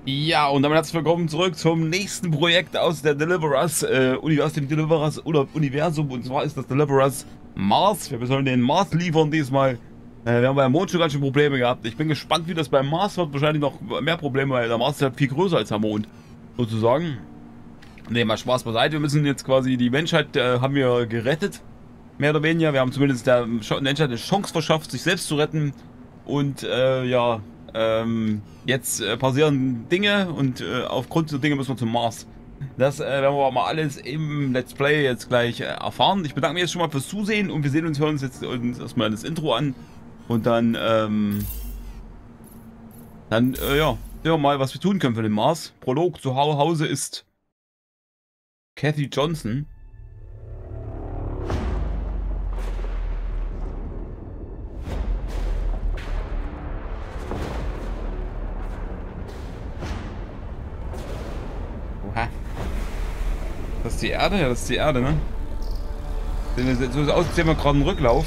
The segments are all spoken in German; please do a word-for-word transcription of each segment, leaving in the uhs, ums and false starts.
Ja, und damit herzlich willkommen zurück zum nächsten Projekt aus der Deliverus, äh, Uni aus dem Deliverus oder Universum. Und zwar ist das Deliverus Mars. Wir sollen den Mars liefern diesmal. Äh, wir haben beim Mond schon ganz schön Probleme gehabt. Ich bin gespannt, wie das beim Mars wird. Wahrscheinlich noch mehr Probleme, weil der Mars ist halt viel größer als der Mond, sozusagen. Ne, mal Spaß beiseite. Wir müssen jetzt quasi die Menschheit, äh, haben wir gerettet. Mehr oder weniger. Wir haben zumindest der Menschheit eine Chance verschafft, sich selbst zu retten. Und, äh, ja... Ähm, jetzt äh, passieren Dinge und äh, aufgrund der Dinge müssen wir zum Mars. Das äh, werden wir aber mal alles im Let's Play jetzt gleich äh, erfahren. Ich bedanke mich jetzt schon mal fürs Zusehen und wir sehen uns, hören uns jetzt uns erstmal das Intro an und dann, ähm, dann, äh, ja, sehen wir mal, was wir tun können für den Mars. Prolog: zu Hause ist Kathy Johnson. Das ist die Erde? Ja, das ist die Erde, ne? So aus, als sehen wir gerade einen Rücklauf.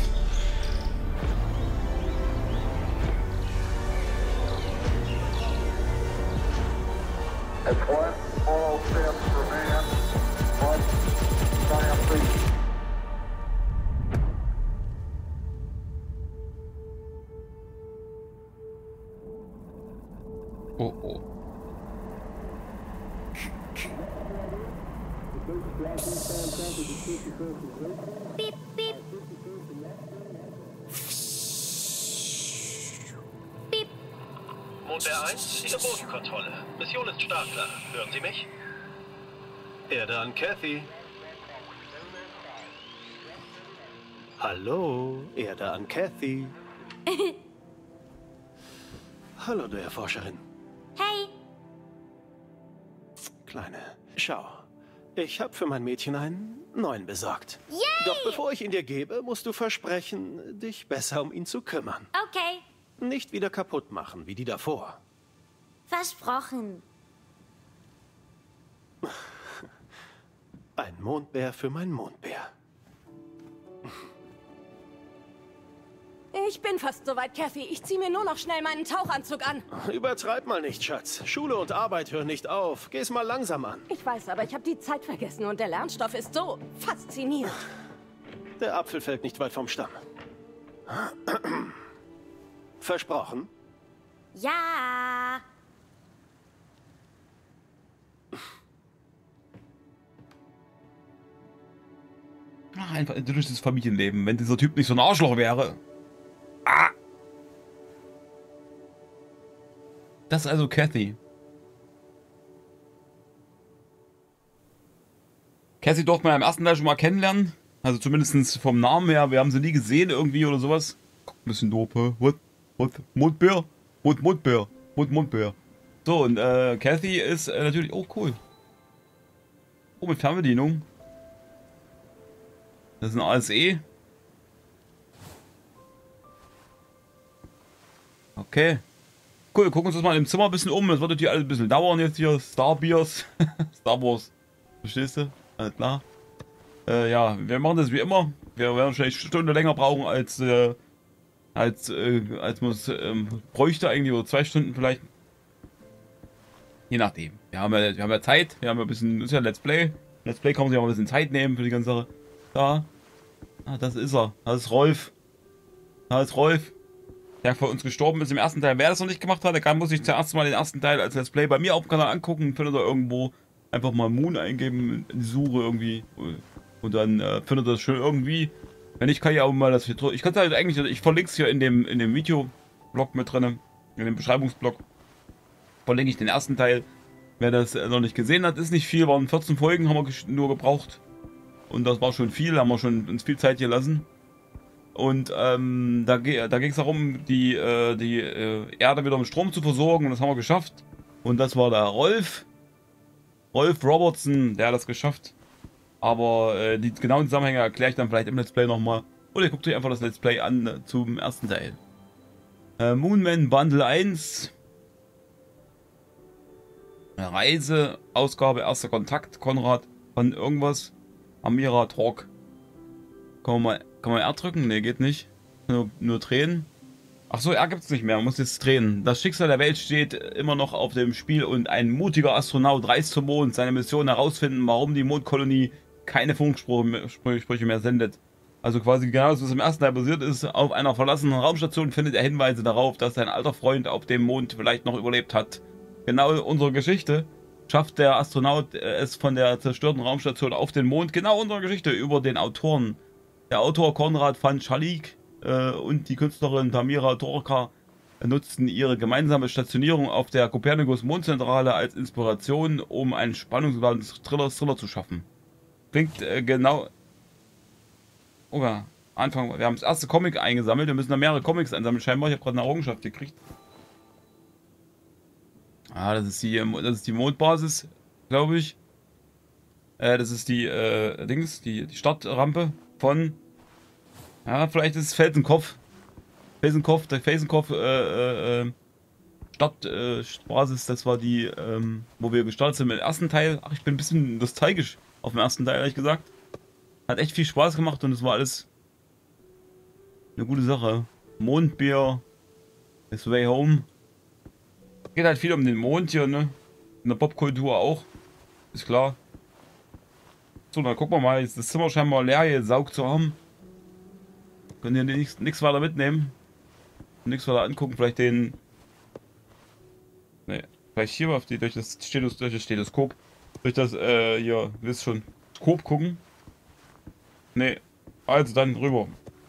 Oh, oh. Piep, piep. Piep. Mondbär eins, Ihre Bodenkontrolle. Mission ist startklar. Hören Sie mich? Erde an Kathy. Hallo, Erde an Kathy. Hallo, du Erforscherin. Hey. Kleine, schau. Ich habe für mein Mädchen einen neuen besorgt. Yay! Doch bevor ich ihn dir gebe, musst du versprechen, dich besser um ihn zu kümmern. Okay. Nicht wieder kaputt machen, wie die davor. Versprochen. Ein Mondbär für mein Mondbär. Ich bin fast soweit, Kathy. Ich ziehe mir nur noch schnell meinen Tauchanzug an. Übertreib mal nicht, Schatz. Schule und Arbeit hören nicht auf. Geh's mal langsam an. Ich weiß, aber ich habe die Zeit vergessen und der Lernstoff ist so faszinierend. Der Apfel fällt nicht weit vom Stamm. Versprochen? Ja. Ach, einfach ein idyllisches Familienleben, wenn dieser Typ nicht so ein Arschloch wäre. Ah. Das ist also Kathy. Kathy durfte man im ersten Teil schon mal kennenlernen. Also zumindest vom Namen her. Wir haben sie nie gesehen irgendwie oder sowas. Guck, ein bisschen doof, hä? What? What? Mondbär? Mond, Mondbär. Mond, Mondbär. So, und äh, Kathy ist äh, natürlich... Oh, cool. Oh, mit Fernbedienung. Das ist ein A S E. Okay. Cool, wir gucken uns das mal im Zimmer ein bisschen um. Das wird natürlich alles ein bisschen dauern jetzt hier. Star Beers. Star Wars. Verstehst du? Alles klar. Äh, ja, wir machen das wie immer. Wir werden wahrscheinlich eine Stunde länger brauchen als äh, als äh, als man es ähm, bräuchte eigentlich, oder zwei Stunden vielleicht. Je nachdem. Wir haben ja, wir haben ja Zeit. Wir haben ja ein bisschen, das ist ja Let's Play. Let's Play kann man sich auch ein bisschen Zeit nehmen für die ganze Sache. Da. Ah, das ist er. Das ist Rolf. Da ist Rolf. Der vor uns gestorben ist im ersten Teil. Wer das noch nicht gemacht hat, der kann, muss sich zuerst mal den ersten Teil als Let's Play bei mir auf dem Kanal angucken. Findet er irgendwo. Einfach mal Moon eingeben in die Suche irgendwie. Und dann äh, findet er das schon irgendwie. Wenn nicht, kann ich auch mal das hier drücken. Ich kann es halt eigentlich, ich verlinke es hier in dem, in dem Videoblog mit drin. In dem Beschreibungsblog. Verlinke ich den ersten Teil. Wer das äh, noch nicht gesehen hat, ist nicht viel. Waren vierzehn Folgen, haben wir nur gebraucht. Und das war schon viel, haben wir schon uns viel Zeit gelassen. Und ähm, da, da ging es darum, die, äh, die äh, Erde wieder mit Strom zu versorgen. Und das haben wir geschafft. Und das war der Rolf. Rolf Robertson, der hat das geschafft. Aber äh, die genauen Zusammenhänge erkläre ich dann vielleicht im Let's Play nochmal. Oder ihr guckt euch einfach das Let's Play an äh, zum ersten Teil. Äh, Moonman Bundle eins. Reise, Ausgabe, erster Kontakt, Konrad von irgendwas. Amira Talk. Kann man mal, kann man R drücken? Ne, geht nicht. Nur, nur drehen. Ach so, er gibt's nicht mehr, man muss jetzt drehen. Das Schicksal der Welt steht immer noch auf dem Spiel und ein mutiger Astronaut reist zum Mond. Seine Mission herausfinden, warum die Mondkolonie keine Funksprüche mehr sendet. Also quasi genau, was im ersten Teil passiert ist, auf einer verlassenen Raumstation findet er Hinweise darauf, dass sein alter Freund auf dem Mond vielleicht noch überlebt hat. Genau unsere Geschichte schafft der Astronaut es von der zerstörten Raumstation auf den Mond. Genau unsere Geschichte über den Autoren. Der Autor Konrad van Schalik äh, und die Künstlerin Tamira Torka nutzten ihre gemeinsame Stationierung auf der Copernicus-Mondzentrale als Inspiration, um einen spannungsgeladen Thriller, Thriller zu schaffen. Klingt äh, genau... Okay, Anfang, wir haben das erste Comic eingesammelt, wir müssen noch mehrere Comics einsammeln, scheinbar. Ich habe gerade eine Errungenschaft gekriegt. Ah, das ist die, das ist die Mondbasis, glaube ich. Äh, das ist die, äh, Dings, die, die Startrampe von... Ja, vielleicht ist es Felsenkopf. Felsenkopf, der Felsenkopf, äh, äh, Stadtbasis, äh, das war die, ähm, wo wir gestartet sind mit dem ersten Teil. Ach, ich bin ein bisschen nostalgisch auf dem ersten Teil, ehrlich gesagt. Hat echt viel Spaß gemacht und es war alles eine gute Sache. Mondbier, His Way Home. Geht halt viel um den Mond hier, ne? In der Popkultur auch. Ist klar. So, dann gucken wir mal. Jetzt ist das Zimmer scheinbar leer gesaugt zu haben. Können hier nichts weiter mitnehmen. Nichts weiter angucken. Vielleicht den... Ne, vielleicht hier auf die, durch das Stethoskop, durch das Stethoskop. Durch das, äh, hier, wisst schon, Skop gucken. Ne, also dann rüber.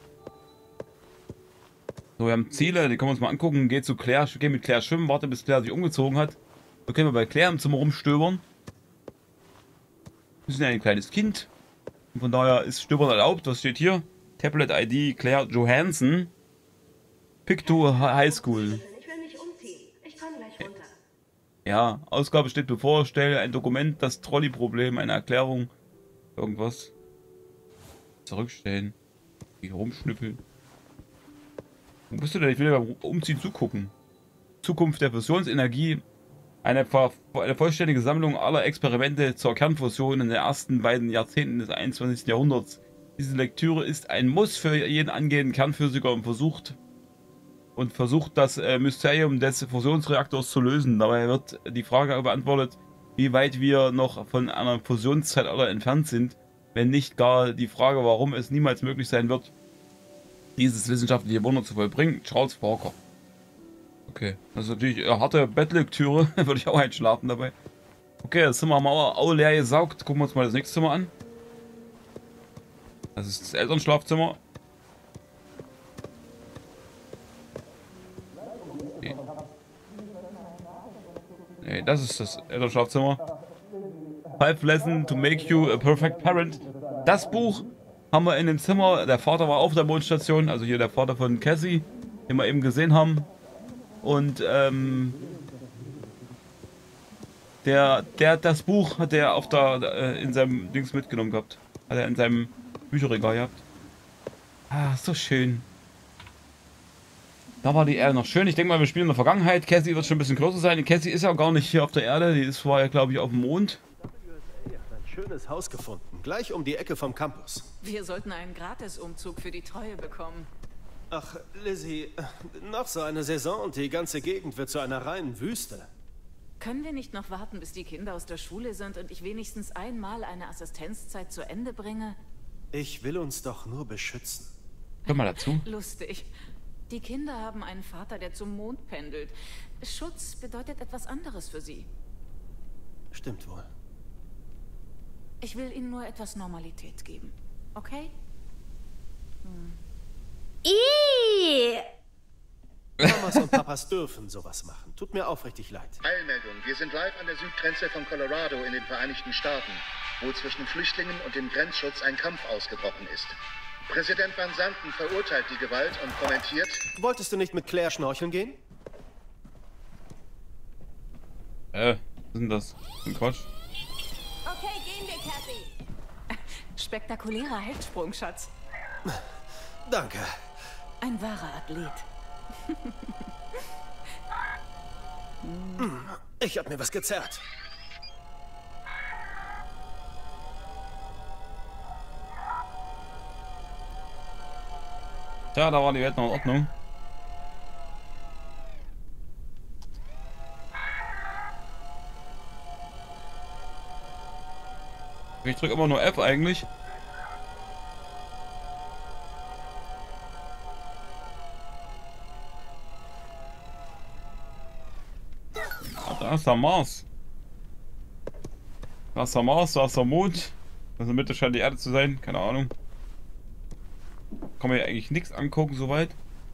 So, wir haben Ziele, die können wir uns mal angucken. Geht zu Claire, gehen mit Claire schwimmen, warte bis Claire sich umgezogen hat. So können wir bei Claire im Zimmer rumstöbern. Wir sind ja ein kleines Kind. Und von daher ist Stöbern erlaubt. Was steht hier? Tablet I D Claire Johansson. Picto High School. Ich will mich umziehen. Ich komme gleich runter. Ja, Ausgabe steht bevor. Stelle ein Dokument, das Trolley-Problem, eine Erklärung. Irgendwas. Zurückstellen. Hier rumschnüffeln. Wo bist du denn? Ich will ja beim Umziehen zugucken. Zukunft der Fusionsenergie. Eine, eine vollständige Sammlung aller Experimente zur Kernfusion in den ersten beiden Jahrzehnten des einundzwanzigsten Jahrhunderts. Diese Lektüre ist ein Muss für jeden angehenden Kernphysiker und versucht und versucht das äh, Mysterium des Fusionsreaktors zu lösen. Dabei wird die Frage beantwortet, wie weit wir noch von einer Fusionszeitalter entfernt sind, wenn nicht gar die Frage, warum es niemals möglich sein wird, dieses wissenschaftliche Wunder zu vollbringen. Charles Parker. Okay, das ist natürlich eine harte Bettlektüre, würde ich auch einschlafen dabei. Okay, das Zimmer haben wir auch, auch leer gesaugt. Gucken wir uns mal das nächste Zimmer an. Das ist das Elternschlafzimmer. Okay. Nee, das ist das Elternschlafzimmer. Five Lessons to Make You a Perfect Parent. Das Buch haben wir in dem Zimmer. Der Vater war auf der Mondstation, also hier der Vater von Cassie, den wir eben gesehen haben. Und ähm, der, der, das Buch hat er auf der, äh, in seinem Dings mitgenommen gehabt. Hat er in seinem Bücherregal gehabt. Ah, so schön. Da war die Erde noch schön. Ich denke mal, wir spielen in der Vergangenheit. Cassie wird schon ein bisschen größer sein. Die Cassie ist ja auch gar nicht hier auf der Erde. Die ist vorher, glaube ich, auf dem Mond. Ein schönes Haus gefunden. Gleich um die Ecke vom Campus. Wir sollten einen Gratisumzug für die Treue bekommen. Ach, Lizzie, noch so eine Saison und die ganze Gegend wird zu einer reinen Wüste. Können wir nicht noch warten, bis die Kinder aus der Schule sind und ich wenigstens einmal eine Assistenzzeit zu Ende bringe? Ich will uns doch nur beschützen. Hör mal dazu. Lustig. Die Kinder haben einen Vater, der zum Mond pendelt. Schutz bedeutet etwas anderes für sie. Stimmt wohl. Ich will ihnen nur etwas Normalität geben. Okay? Hm. Ih! Mamas und Papas dürfen sowas machen. Tut mir aufrichtig leid. Eilmeldung. Wir sind live an der Südgrenze von Colorado in den Vereinigten Staaten, wo zwischen Flüchtlingen und dem Grenzschutz ein Kampf ausgebrochen ist. Präsident Van Santen verurteilt die Gewalt und kommentiert... Wolltest du nicht mit Claire schnorcheln gehen? Äh, was ist denn das? Ein Quatsch. Okay, gehen wir, Cassie. Spektakulärer Hechtsprung, Schatz. Danke. Ein wahrer Athlet. Ich hab mir was gezerrt. Tja, da war die Welt noch in Ordnung. Ich drücke immer nur F eigentlich. Ah, da ist der Mars. Da ist der Mars, da ist der Mond. In der Mitte scheint die Erde zu sein, keine Ahnung. Kann man hier eigentlich nichts angucken soweit.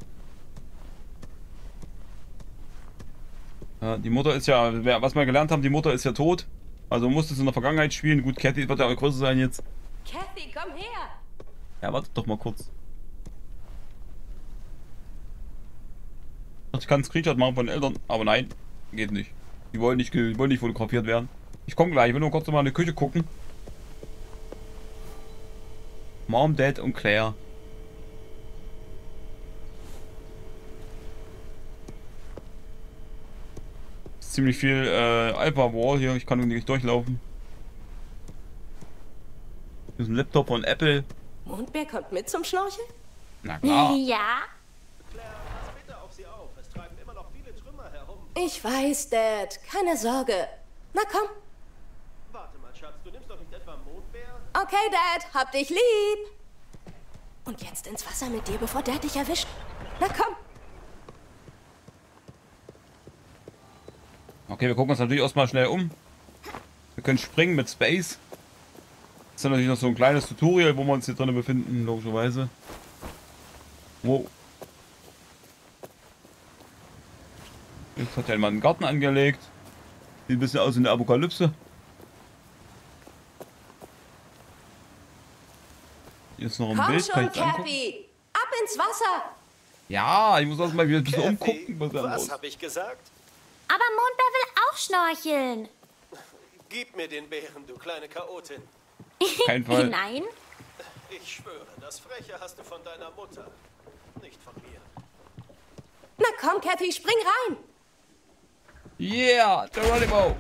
Ja, die Mutter ist ja, was wir gelernt haben, die Mutter ist ja tot. Also musste es in der Vergangenheit spielen. Gut, Cathy wird ja auch größer sein jetzt. Cathy, komm her! Ja, warte doch mal kurz. Ich kann einen Screenshot machen von den Eltern, aber nein, geht nicht. Die wollen nicht, die wollen nicht fotografiert werden. Ich komme gleich, ich will nur kurz mal in die Küche gucken. Mom, Dad und Claire. Ist ziemlich viel äh, Alpha Wall hier, ich kann irgendwie nicht durchlaufen. Hier ist ein Laptop von Apple. Mondbär kommt mit zum Schnorcheln? Na klar. Ja. Claire, pass bitte auf sie auf. Es treiben immer noch viele Trümmer herum. Ich weiß, Dad. Keine Sorge. Na komm. Warte mal, Schatz, du nimmst doch nicht etwa einen Mondbär? Okay, Dad. Hab dich lieb. Und jetzt ins Wasser mit dir, bevor Dad dich erwischt. Na komm. Okay, wir gucken uns natürlich erstmal schnell um. Wir können springen mit Space. Das ist ja natürlich noch so ein kleines Tutorial, wo wir uns hier drin befinden, logischerweise. Wow. Jetzt hat ja jemand einen Garten angelegt. Sieht ein bisschen aus wie eine Apokalypse. Hier ist noch ein Komm Bild. schon, Kann ich angucken? Cathy. Ab ins Wasser. Ja, ich muss erstmal wieder ein bisschen Cathy, umgucken. Was, da was los. habe ich gesagt? Aber Mondbär will auch schnorcheln. Gib mir den Bären, du kleine Chaotin. Kein Fall. Nein. Ich schwöre, das Freche hast du von deiner Mutter. Nicht von mir. Na komm, Cathy, spring rein. Yeah, Geronimo.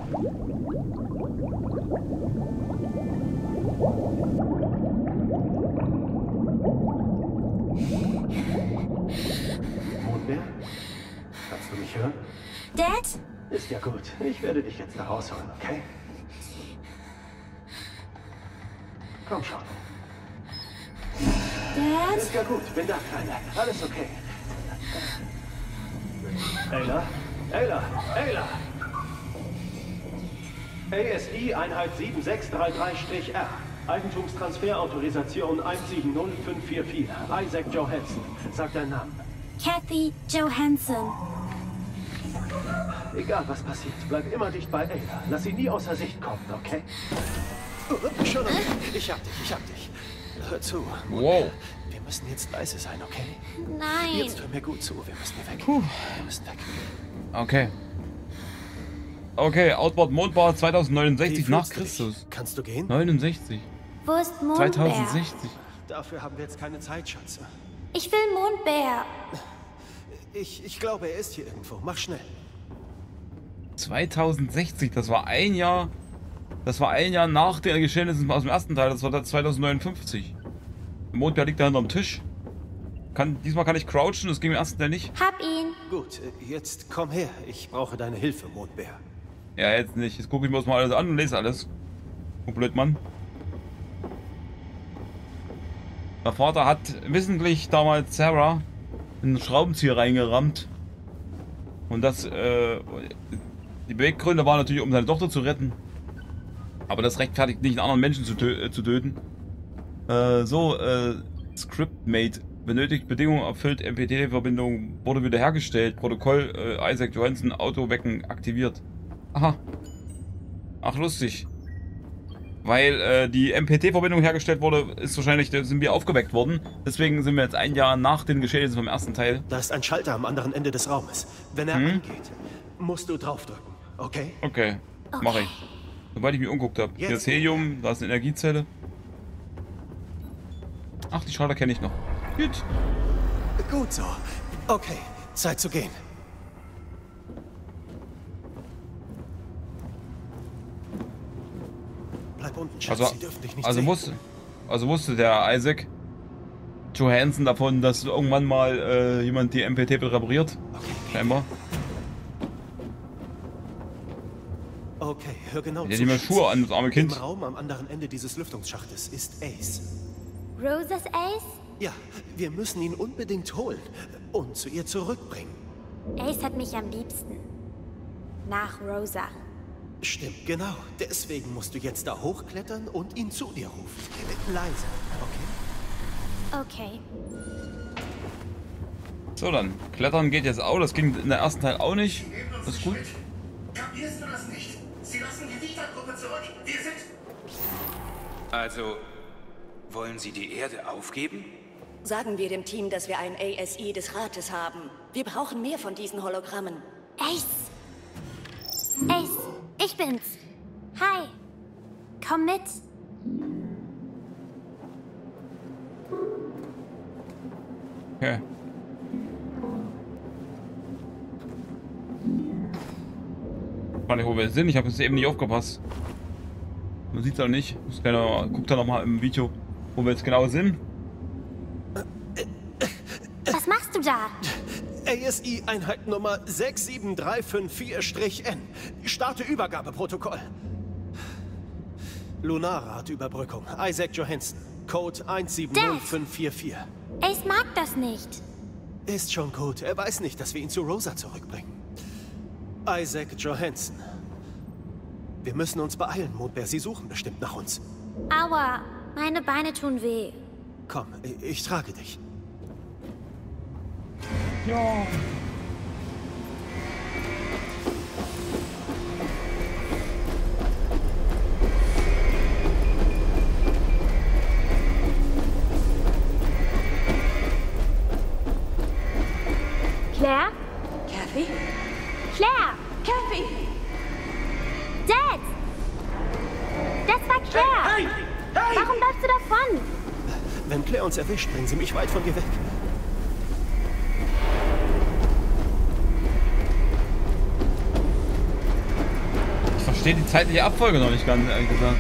Mondbär? Kannst du mich hören? Dad? Ist ja gut. Ich werde dich jetzt da rausholen, okay? Komm schon. Dad? Ist ja gut. Bin da, Kleine. Alles okay. Ayla? Ayla? Ayla! A S I Einheit sieben sechs drei drei R. Eigentumstransferautorisation eins sieben null fünf vier vier. Isaac Johansson. Sag deinen Namen. Kathy Johansson. Egal was passiert, bleib immer dicht bei Ayla. Lass sie nie außer Sicht kommen, okay? Oh, schon okay. Ich hab dich, ich hab dich. Hör zu. Wow. Wir müssen jetzt leise sein, okay? Nein. Jetzt hör mir gut zu. Wir müssen hier weg. Wir müssen weg. Okay. Okay, Outboard Mondbau zweitausendneunundsechzig Wie nach fühlst du dich? Christus. Kannst du gehen? neunundsechzig. Wo ist Mondbär? zweitausendsechzig. Dafür haben wir jetzt keine Zeit, Schatze. Ich will Mondbär. Ich, ich glaube, er ist hier irgendwo. Mach schnell. zweitausendsechzig, das war ein Jahr. Das war ein Jahr nach den Geschehnissen aus dem ersten Teil. Das war dann zweitausendneunundfünfzig. Der Mondbär liegt da hinterm Tisch. Kann, diesmal kann ich crouchen, das ging im ersten Teil nicht. Hab ihn. Gut, jetzt komm her. Ich brauche deine Hilfe, Mondbär. Ja, jetzt nicht. Jetzt gucke ich mir das mal alles an und lese alles. Oh, blöd, Mann. Der Vater hat wissentlich damals Sarah in einen Schraubenzieher reingerammt. Und das, äh, die Beweggründe waren natürlich, um seine Tochter zu retten. Aber das rechtfertigt nicht, einen anderen Menschen zu, tö äh, zu töten. Äh, so, äh, Scriptmate. Benötigt Bedingungen erfüllt, M P T-Verbindung wurde wiederhergestellt. Protokoll, äh, Isaac Johansson, Auto wecken, aktiviert. Aha. Ach, lustig. Weil äh, die M P T-Verbindung hergestellt wurde, ist wahrscheinlich, sind wir aufgeweckt worden. Deswegen sind wir jetzt ein Jahr nach den Geschehnissen vom ersten Teil. Da ist ein Schalter am anderen Ende des Raumes. Wenn er Hm? angeht, musst du draufdrücken, okay? Okay, mache ich. Sobald ich mich umguckt habe. Hier ist Helium, da ist eine Energiezelle. Ach, die Schalter kenne ich noch. Gut. Gut so. Okay, Zeit zu gehen. Bleib unten, Schatz. Also, Sie dürfen dich nicht also, sehen. wusste, also wusste der Isaac Johansson davon, dass irgendwann mal äh, jemand die M P T repariert. Okay. Scheinbar. Okay, hör genau Der zu. hat nicht mehr Schuhe an, das arme Im Kind. Raum am anderen Ende dieses Lüftungsschachtes ist Ace. Rosas Ace? Ja, wir müssen ihn unbedingt holen und zu ihr zurückbringen. Ace hat mich am liebsten. Nach Rosa. Stimmt, genau. Deswegen musst du jetzt da hochklettern und ihn zu dir rufen. Äh, Leise, okay? Okay. So, dann. Klettern geht jetzt auch. Das ging in der ersten Teil auch nicht. Das ist gut. Kapierst du das nicht? Sie lassen die Vita-Gruppe zurück. Wir sind... Also, wollen Sie die Erde aufgeben? Sagen wir dem Team, dass wir ein A S I des Rates haben. Wir brauchen mehr von diesen Hologrammen. Ace! Ace, ich bin's. Hi. Komm mit. Okay. Ich weiß nicht, wo wir sind. Ich habe jetzt eben nicht aufgepasst. Man sieht's auch nicht. Muss keiner, guckt da nochmal im Video, wo wir jetzt genau sind. Was machst du da? A S I-Einheit Nummer sechs sieben drei fünf vier N. Starte Übergabeprotokoll. Lunarrad-Überbrückung. Isaac Johansson. Code eins sieben null fünf vier vier. Ace mag das nicht. Ist schon gut. Er weiß nicht, dass wir ihn zu Rosa zurückbringen. Isaac Johansson. Wir müssen uns beeilen, Mondbär. Sie suchen bestimmt nach uns. Aua, meine Beine tun weh. Komm, ich, ich trage dich. Ja. Claire? Kathy? Claire! Kathy! Dad! Das war Claire! Hey! Hey! Warum läufst du davon? Wenn Claire uns erwischt, bringen sie mich weit von dir weg. Ich verstehe die zeitliche Abfolge noch nicht ganz, ehrlich gesagt.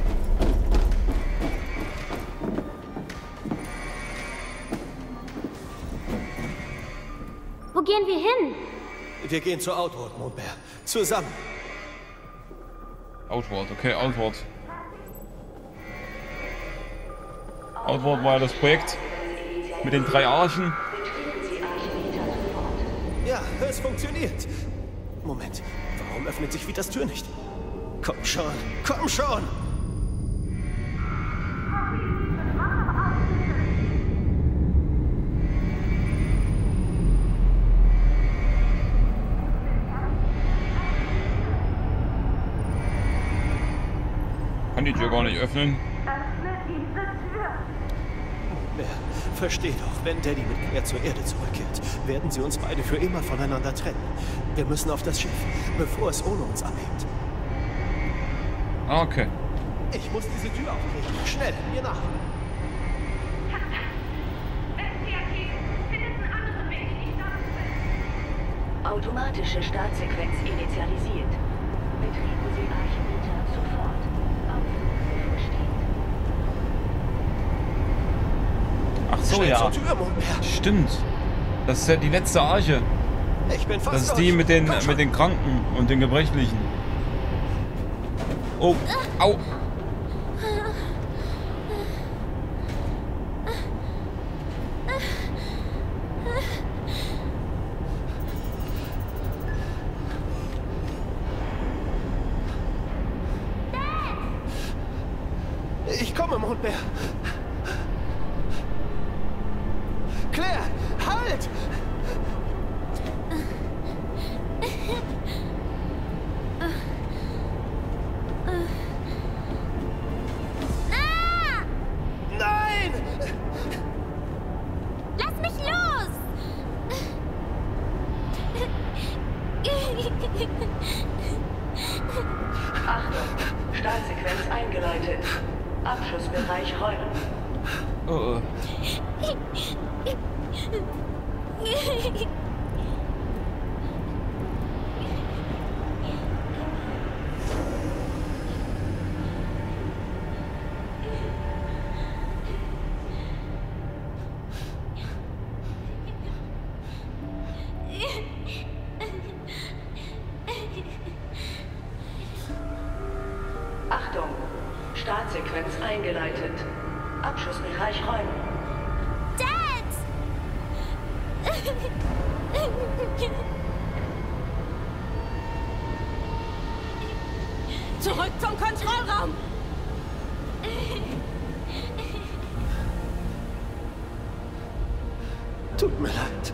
Wo gehen wir hin? Wir gehen zu Outward, Mondbär. Zusammen. Outward, okay, Outward. Outward war ja das Projekt mit den drei Archen. Ja, es funktioniert. Moment, warum öffnet sich Vitas Tür nicht? Komm schon, komm schon! Kann die Tür gar nicht öffnen. Ja, versteh doch, wenn Daddy mit Claire zur Erde zurückkehrt, werden sie uns beide für immer voneinander trennen. Wir müssen auf das Schiff, bevor es ohne uns abhebt. Okay. Ich muss diese Tür aufkriegen. Schnell, mir nach. Automatische Startsequenz initialisiert. Betreten Sie Archimeta sofort. Aufruf steht. Ach so, Schnell ja. zur Tür, Mondbär. Stimmt. Das ist ja die letzte Arche. Ich bin fast Das ist durch. die mit den, Komm schon. mit den Kranken und den Gebrechlichen. Oh, au. Ich komme, Mondbär. Claire, halt! Nein! Lass mich los! Achtung, Startsequenz eingeleitet. Abschussbereich räumen. Oh, oh. Startsequenz eingeleitet. Abschussbereich räumen. Dad! Zurück zum Kontrollraum! Tut mir leid.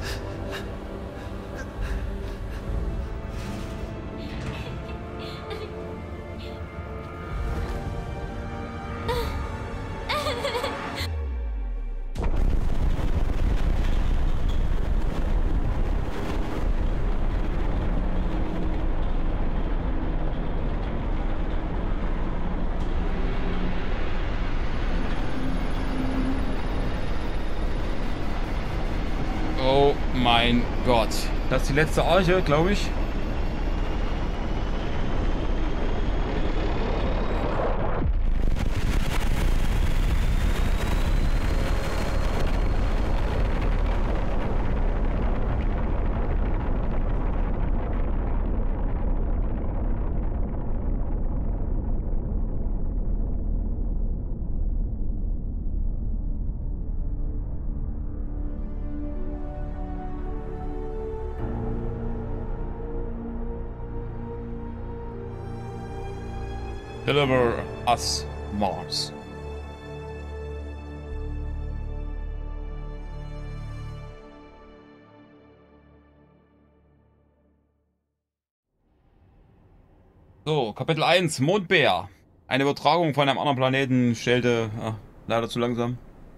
Oh mein Gott. Das ist die letzte Arche, glaube ich. Deliver us Mars. So, Kapitel eins, Mondbär. Eine Übertragung von einem anderen Planeten stellte... Ach, leider zu langsam.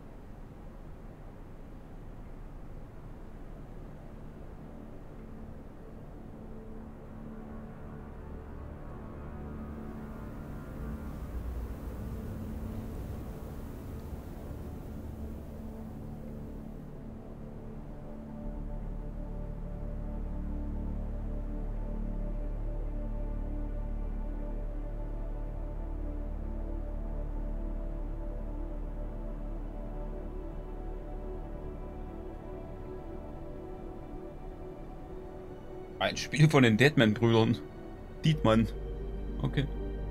Ein Spiel von den Deadman-Brüdern. Dietmann. Okay.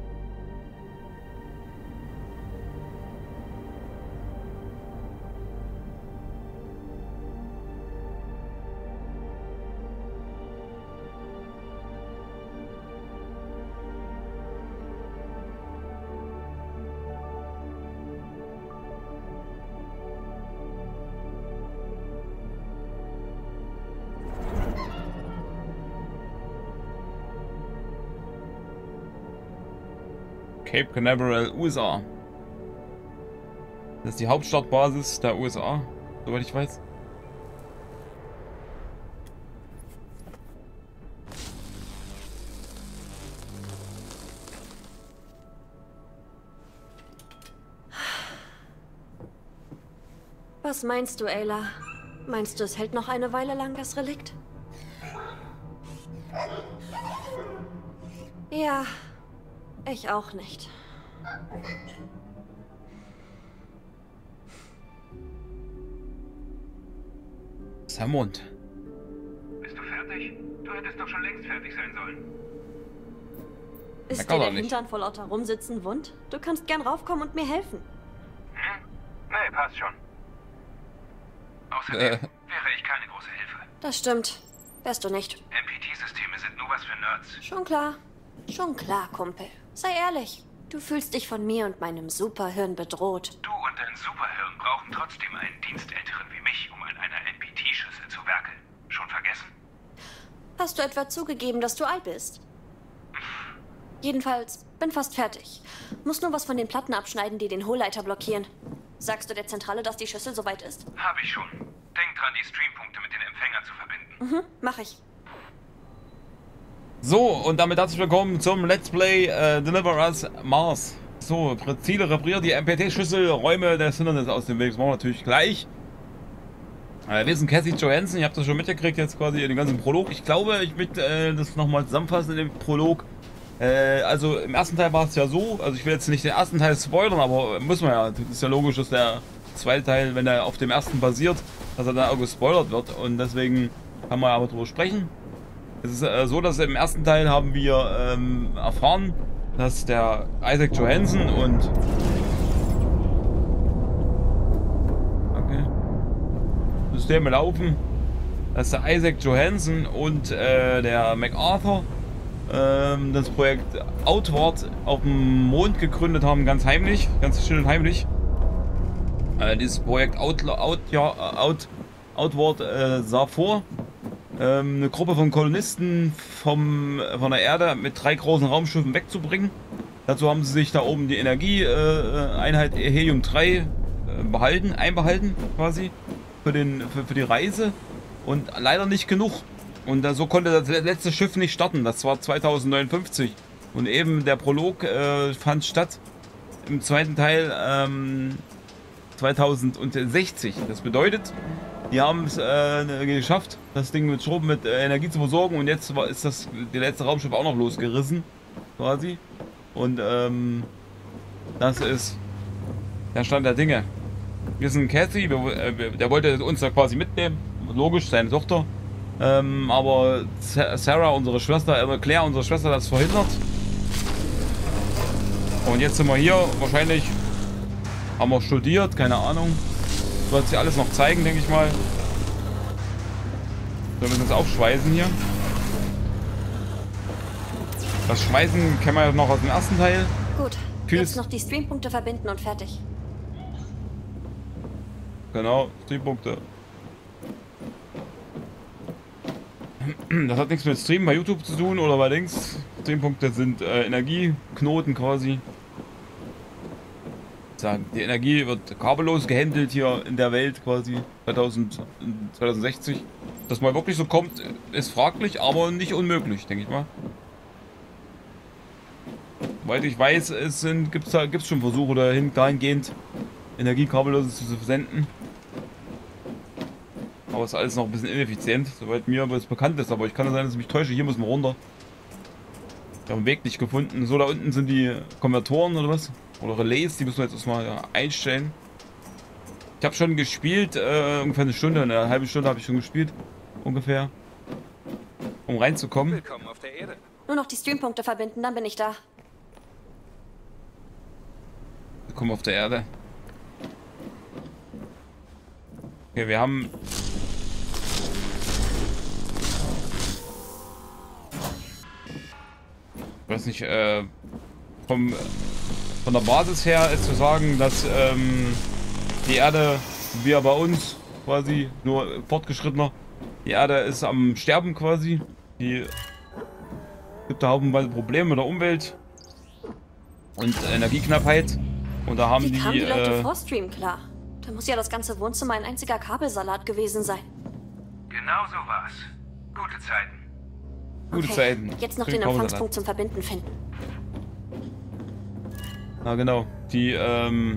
Cape Canaveral, U S A. Das ist die Hauptstadtbasis der U S A, soweit ich weiß. Was meinst du, Ayla? Meinst du, es hält noch eine Weile lang, das Relikt? Ja, ich auch nicht. Sein Mund. Bist du fertig? Du hättest doch schon längst fertig sein sollen. Ist dir der Hintern vor lauter Rumsitzen wund? Du kannst gern raufkommen und mir helfen. Hm? Nee, passt schon. Außerdem äh. wäre ich keine große Hilfe. Das stimmt. Wärst du nicht. N P T-Systeme sind nur was für Nerds. Schon klar. Schon klar, Kumpel. Sei ehrlich. Du fühlst dich von mir und meinem Superhirn bedroht. Du und dein Superhirn brauchen trotzdem einen Dienstälteren wie mich, um an einer N P T-Schüssel zu werkeln. Schon vergessen? Hast du etwa zugegeben, dass du alt bist? Jedenfalls, bin fast fertig. Muss nur was von den Platten abschneiden, die den Hohlleiter blockieren. Sagst du der Zentrale, dass die Schüssel soweit ist? Hab ich schon. Denk dran, die Streampunkte mit den Empfängern zu verbinden. Mhm, mach ich. So, und damit herzlich willkommen zum Let's Play äh, Deliver Us Mars. So, Ziele repariert die M P T-Schlüssel, Räume des Hindernisses aus dem Weg. Das machen wir natürlich gleich. Äh, wir sind Cassie Johansson, ihr habt das schon mitgekriegt jetzt quasi in den ganzen Prolog. Ich glaube, ich möchte äh, das nochmal zusammenfassen in dem Prolog. Äh, also im ersten Teil war es ja so, also ich will jetzt nicht den ersten Teil spoilern, aber muss man ja. Das ist ja logisch, dass der zweite Teil, wenn er auf dem ersten basiert, dass er dann auch gespoilert wird. Und deswegen kann man ja aber drüber sprechen. Es ist äh, so, dass im ersten Teil haben wir ähm, erfahren, dass der Isaac Johansson und okay. Systeme laufen, dass der Isaac Johansson und äh, der MacArthur ähm, das Projekt Outward auf dem Mond gegründet haben, ganz heimlich, ganz schön heimlich. Äh, dieses Projekt Out, Out, ja, Out, Outward äh, sah vor, ähm, eine Gruppe von Kolonisten vom, von der Erde mit drei großen Raumschiffen wegzubringen. Dazu haben sie sich da oben die Energieeinheit äh, Helium drei äh, behalten, einbehalten quasi für, den, für, für die Reise und leider nicht genug. Und äh, so konnte das letzte Schiff nicht starten, das war zweitausendneunundfünfzig und eben der Prolog äh, fand statt im zweiten Teil ähm, zweitausendsechzig. Das bedeutet, die haben es äh, geschafft, das Ding mit Strom, mit äh, Energie zu versorgen und jetzt war, ist das die letzte Raumschiff auch noch losgerissen, quasi. Und ähm, das ist der Stand der Dinge. Wir sind Cathy, wir, äh, der wollte uns da quasi mitnehmen, logisch, seine Tochter. Ähm, aber Sarah, unsere Schwester, äh, Claire, unsere Schwester, hat das verhindert. Und jetzt sind wir hier, wahrscheinlich haben wir studiert, keine Ahnung. Wird sich alles noch zeigen, denke ich mal. So, wir müssen uns aufschweißen hier. Das Schweißen kennen wir ja noch aus dem ersten Teil. Gut, Vieles jetzt noch die Streampunkte verbinden und fertig. Genau, Streampunkte. Das hat nichts mit Stream bei YouTube zu tun oder bei Links. Streampunkte sind äh, Energieknoten quasi. Die Energie wird kabellos gehandelt hier in der Welt quasi zweitausend, zweitausendsechzig. Dass mal wirklich so kommt, ist fraglich, aber nicht unmöglich, denke ich mal. Weil ich weiß, es sind, gibt's da gibt's schon Versuche dahin, dahingehend Energie kabellos zu versenden. Aber es ist alles noch ein bisschen ineffizient, soweit mir was bekannt ist. Aber ich kann sein, dass ich mich täusche. Hier müssen wir runter. Ich habe den Weg nicht gefunden. So, da unten sind die Konvertoren oder was? Oder Relais, die müssen wir jetzt erstmal ja, einstellen. Ich habe schon gespielt, äh, ungefähr eine Stunde, eine halbe Stunde habe ich schon gespielt. Ungefähr. Um reinzukommen. Willkommen auf der Erde. Nur noch die Streampunkte verbinden, dann bin ich da. Willkommen auf der Erde. Okay, wir haben... Ich weiß nicht, äh... Vom... Von der Basis her ist zu sagen, dass ähm, die Erde, wie bei uns quasi, nur fortgeschrittener, die Erde ist am Sterben quasi. Die gibt da haufenweise Probleme mit der Umwelt und Energieknappheit. Und da haben Wie die. kamen die Leute äh, vor Stream klar? Da muss ja das ganze Wohnzimmer ein einziger Kabelsalat gewesen sein. Genau so war's. Gute Zeiten. Gute Okay, Zeiten. jetzt noch Schön den Kabelsalat. Empfangspunkt zum Verbinden finden. Ja, genau. Die, ähm...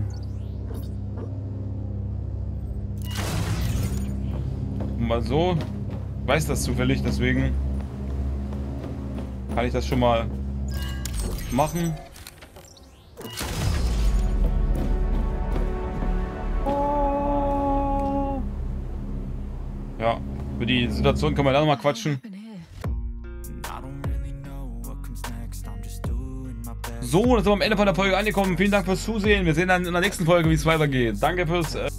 mal so. Ich weiß das zufällig, deswegen kann ich das schon mal machen. Ja, für die Situation können wir dann noch mal quatschen. So, dann sind wir am Ende von der Folge angekommen. Vielen Dank fürs Zusehen. Wir sehen dann in der nächsten Folge, wie es weitergeht. Danke fürs... Äh